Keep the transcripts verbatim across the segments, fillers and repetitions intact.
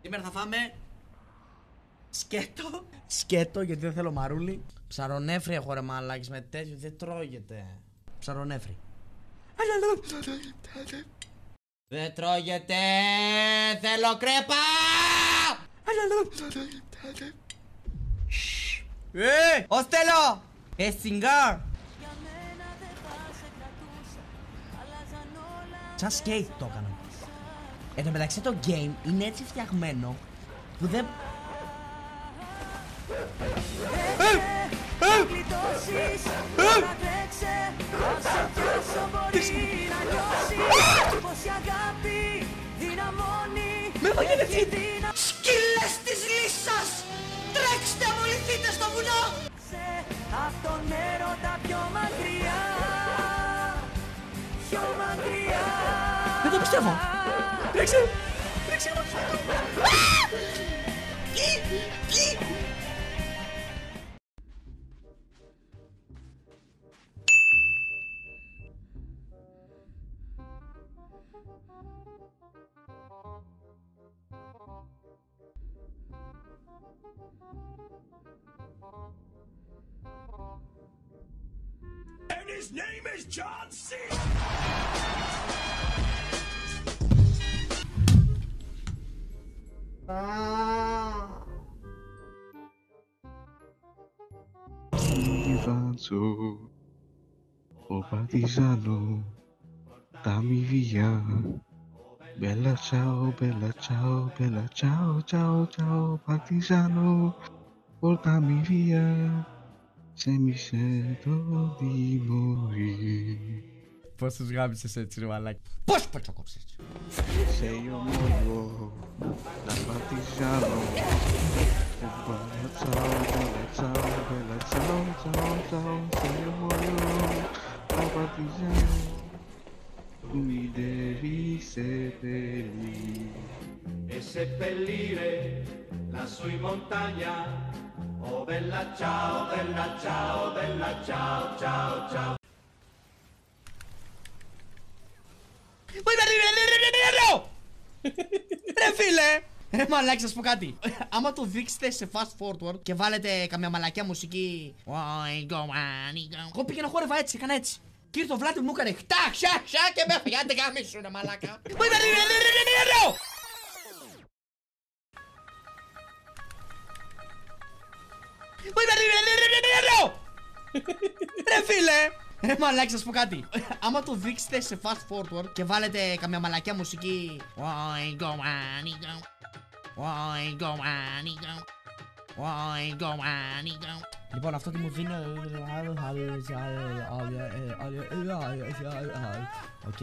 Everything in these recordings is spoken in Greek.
Σήμερα θα φάμε σκέτο. Σκέτο γιατί δεν θέλω μαρούλι. Ψαρονέφρι έχω ρε μαλάκες, με τέτοιο δεν τρώγεται. Ψαρονέφρι. Δεν τρώγεται. Θέλω κρέπα. Ε, ως θέλω. Ε, σιγκάρ. Σαν σκέιτ το έκανα. Εν τω μεταξύ το game είναι έτσι φτιαγμένο που δεν... Με βαγγέλε έτσι! Σκύλες της λύσας! Τρέξτε, αμολυθείτε στο βουνό! Απ' τον έρωτα πιο μακριά, πιο μακριά. Δεν το πιστεύω! Τρέξε! Τρέξε! Τι! Τι! And his name is John C. Ivanzo, o partigiano, dammi via. Bella ciao, bella ciao, bella ciao, ciao, ciao, partigiano, portami via. Se mi sento di morire. Πώς τους γάμισες έτσι ρε μαλάκι? Πώς πώς το κόψες? Sei un moio da partigiano. Bella ciao, bella ciao, bella ciao, ciao, ciao. Sei un moio da partigiano. Tu mi devi seppellire. E seppellire lassù in montagna. Oh bella ciao, bella ciao, bella ciao, ciao, ciao. Ρε φίλε! Ρε μαλάκι, σας πω κάτι. Άμα το δείξετε σε fast forward και βάλετε καμιά μαλακιά μουσική, εγώ πήγαινα χόρευα έτσι, έκανα έτσι. Και ήρθε ο Βλάτη μου έκανε χτά, χιά, χιά και με έφαγε. Άντε γάμισου ρε μαλάκα. Ρε φίλε! Ρε μαλάκι, σας πω κάτι. Άμα το δείξετε σε fast forward και βάλετε καμιά μαλακιά μουσική, λοιπόν, αυτό τι μου δίνει. Οκ.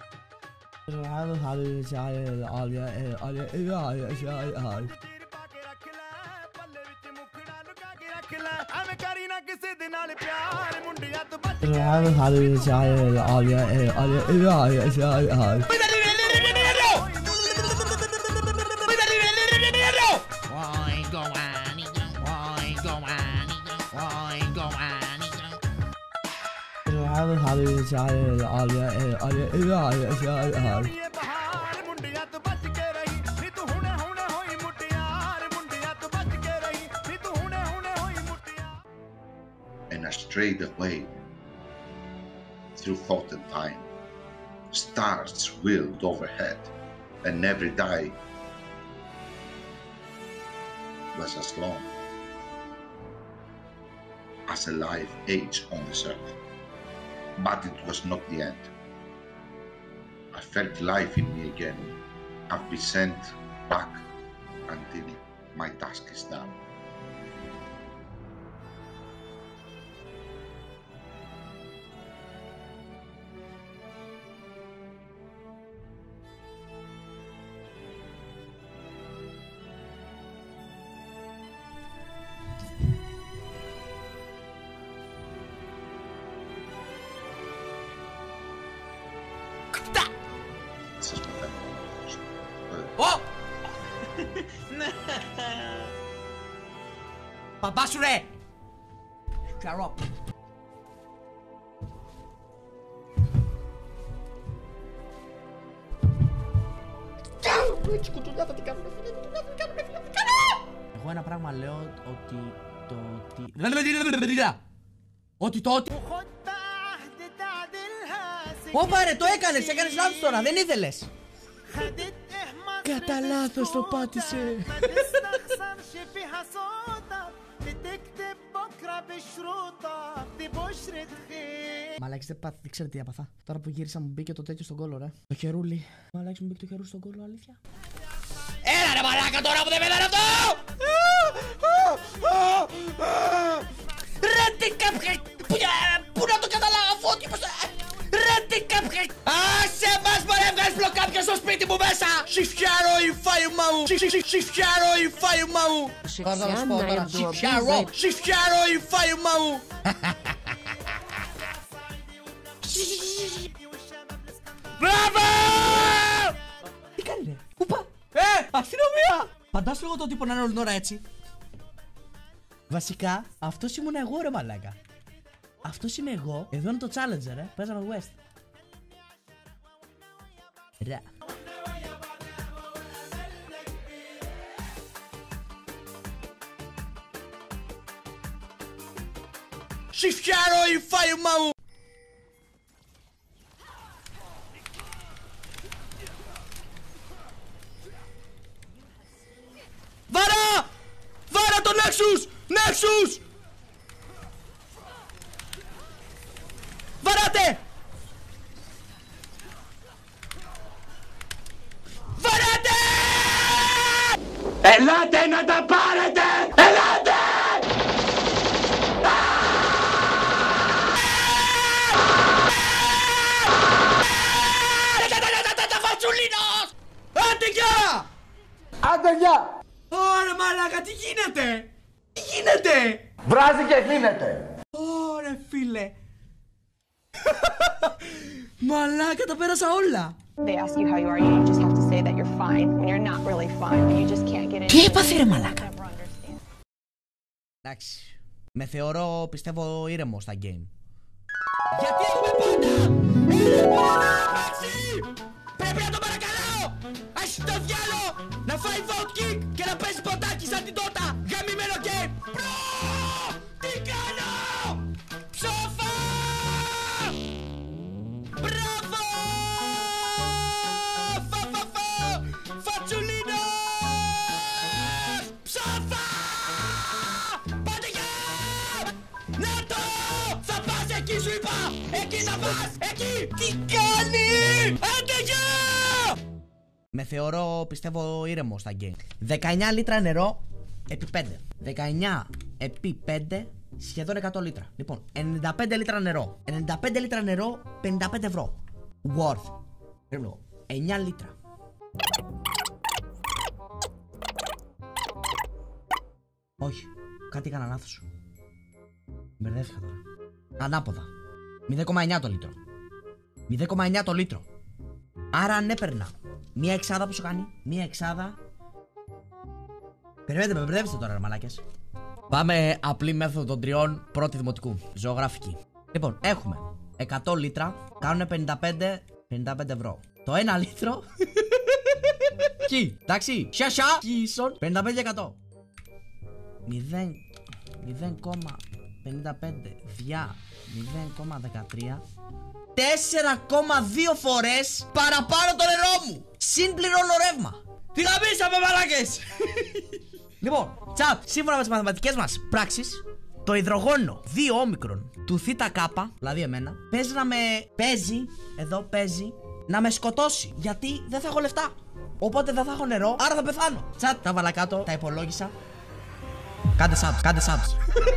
And I strayed away through thought and time. Stars wheeled overhead, and every day was as long as a life age on this earth. But it was not the end. I felt life in me again. I've been sent back until my task is done. Σας πεθαίνω. Ω! Παπά σου ρε! Κλαρό. κουτουνιά θα την κάνουν, φίλε, κουτουνιά θα την κάνουν, φίλε, θα την κάνουν. Εγώ ένα πράγμα λέω ότι το ότι... Ότι το ότι... Όπα ρε, το έκανες, έκανες λάθος τώρα, δεν ήθελες. Κατά λάθος το πάτησε. Μαλάκης δεν πάθη, δεν ξέρετε τι απαθά. Τώρα που γύρισα μου μπήκε το τέτοιο στον κόλο ρε. Το χερούλι. Μαλάκης μου μπήκε το χερούλι στον κόλο, αλήθεια. Έλα ρε μαλάκα τώρα που δεν πέθανε αυτό! Ρε τι κάπχε! Πού να το καταλάβω ότι πως... Ρε τι κάπχε! Άσε μας μωρέ, βγάζεις κάποιος στο σπίτι μου μέσα! Σιφιάρω η φάιμα μου! Σιφιάρω η φάιμα μου! Τώρα θα σου πω τώρα, σιφιάρω! Σιφιάρω η φάιμα μου! Μπράβο! Τι κάνει ρε, πού πά? Ε, αστυνομία! Φαντάσου λίγο τον τύπο να είναι όλη την ώρα έτσι. Βασικά, αυτός ήμουν εγώ ρε μαλάκα. Αυτός είμαι εγώ. Εδώ είναι το Challenger, ε. Παίζαμε West. Ρε. Σιφιάρω η φάιμα μου! Βάρα! Βάρα το Nexus! Nexus! Βαράτε! Βαράτε! Ελάτε να τα πάρετε! Ελάτε! Τα φατσουλίνος! Άντε γεια! Άντε γεια! Ωρε μαλάκα, τι γίνεται! Τι γίνεται! Βράζει και δίνεται! Ωρε φίλε! Μαλάκα, τα πέρασα όλα! They ask you how you are, you just have to say that you're fine when you're not really fine, but you just can't get into it. Τι έπαθε ρε μαλάκα! Never understand. Εντάξει, με θεωρώ πιστεύω ήρεμο στα game. Γιατί έχουμε πάντα! Εντάξει! Πρέπει να το παρακαλάω! Ας το διάλο! Να φάει vote kick και να παίζει ποτάκι σαν την τότα! Γαμημένο game! Μπρο! Τι κάνω! Ψόφα! Μπράβο! Φα φα φα! Φατσουλίνος! Ψόφα! Πάτε γεια! Να το! Θα πας εκεί σου είπα! Εκεί θα πας! Εκεί! Τι κάνει! Άντε γεια! Με θεωρώ πιστεύω ήρεμο στα game. δεκαεννιά λίτρα νερό επί πέντε. δεκαεννιά επί πέντε σχεδόν εκατό λίτρα. Λοιπόν, ενενήντα πέντε λίτρα νερό. ενενήντα πέντε λίτρα νερό, πενήντα πέντε ευρώ. Worth. Πρέπει εννιά λίτρα. Όχι, κάτι έκανα λάθος. Μπερδεύτηκα τώρα. Ανάποδα. μηδέν κόμμα εννιά το λίτρο. μηδέν κόμμα εννιά το λίτρο. Άρα αν έπαιρνα μία εξάδα που σου κάνει, μία εξάδα. Περιμένετε, με μπερδεύεστε τώρα ρε μαλάκες. Πάμε απλή μέθοδο των τριών πρώτη δημοτικού. Ζωγραφική. Λοιπόν, έχουμε εκατό λίτρα, κάνουν πενήντα πέντε ευρώ. Το ένα λίτρο. Κι, εντάξει, σια σια, κίσον, πενήντα πέντε εκατό. μηδέν κόμμα πενήντα πέντε διά μηδέν κόμμα δεκατρία. τέσσερα κόμμα δύο φορές παραπάνω το νερό μου. Συν πληρώνω ρεύμα. Τι γαμίσαμε μαλάκες. Λοιπόν, τσαπ, σύμφωνα με τις μαθηματικές μας πράξεις, το υδρογόνο δύο όμικρον του θήτα κάπα, δηλαδή εμένα, παίζει να με. Παίζει, εδώ παίζει, να με σκοτώσει. Γιατί δεν θα έχω λεφτά. Οπότε δεν θα έχω νερό, άρα θα πεθάνω. Τσαπ, τα βάλα κάτω, τα υπολόγισα. Κάντε subs, κάντε subs.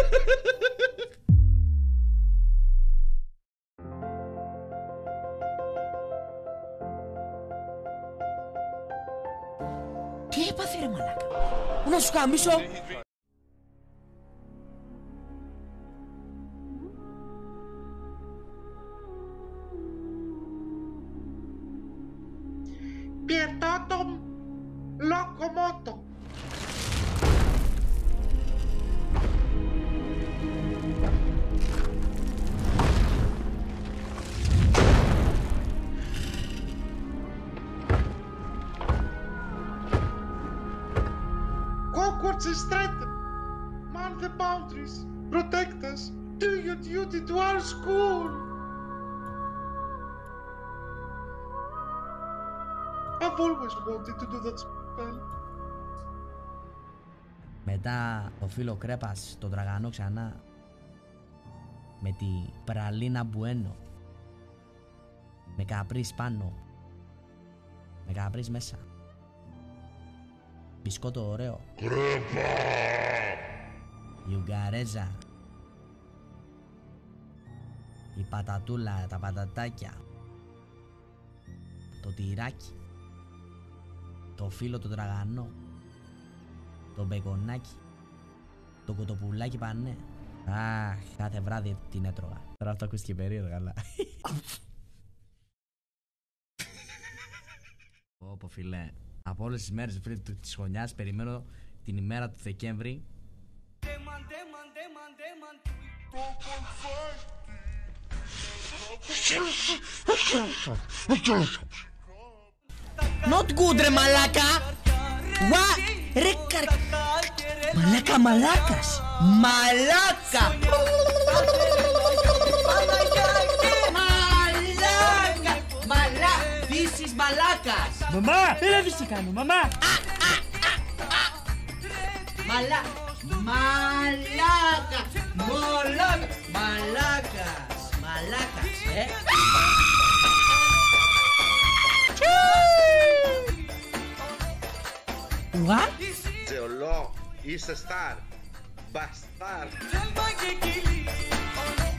Τι έπαθε ρε μαλάκα. Να σου καμίσω. Pietatum locomoto. Hogwarts is threatened. Man the boundaries. Protect us. Do your duty to our school. I've always wanted to do that spell. Μετά το φίλο Κρέπας, το τραγανό ξανά. Με τη πραλίνα Μπουένο. Με καπρίς πάνω. Με καπρίς μέσα. Μπισκότο ωραίο. Κρέπα! Ιουγκαρέζα. Η πατατούλα, τα πατατάκια. Το τυράκι. Το φύλλο το τραγανό. Το μπεκονάκι. Το κοτοπουλάκι πανέ. Αχ, κάθε βράδυ την έτρωγα. Τώρα αυτό ακούστηκε περίεργο, καλά. Ωπω φίλε, από όλες τις μέρες της χρονιάς περιμένω την ημέρα του Δεκέμβρη. Not good ρε μαλάκα. What? Ρε καρ... Μαλάκα μαλάκας. Μαλάκα. Μαλάκα. Μαλάκα. This is μαλάκας. Μαμά, έλα τι κάνω, μαμά. Μαλά... Μαλάκα. Μαλάκα. Μαλάκας. Μαλάκας, ε. What? Τζεολό, είσαι στάρ. Μπαστάρ.